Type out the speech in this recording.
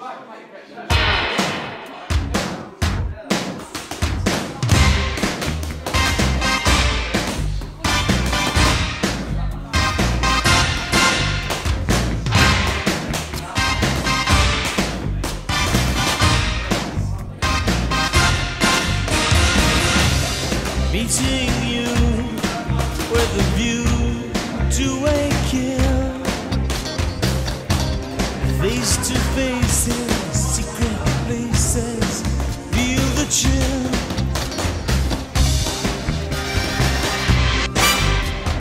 Meeting you with a view to a kill, face to face in secret places, feel the chill.